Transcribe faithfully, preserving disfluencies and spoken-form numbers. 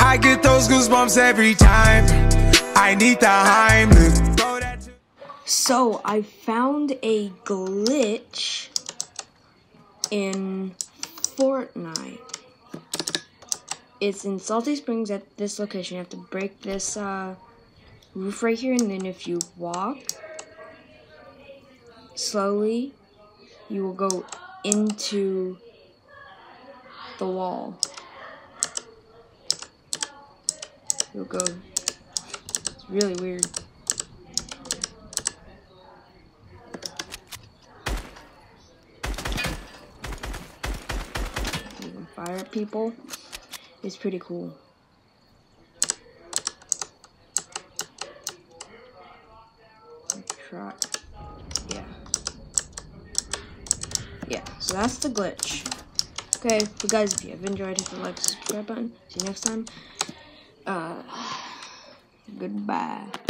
I get those goosebumps every time. I need the Heimlich. So I found a glitch in Fortnite. It's in Salty Springs at this location. You have to break this uh, roof right here, and then if you walk slowly, you will go into the wall. You'll go. It's really weird. You can fire at people. It's pretty cool. Try. Yeah. Yeah, so that's the glitch. Okay, so guys, if you have enjoyed, hit the like, subscribe button. See you next time. Uh, goodbye.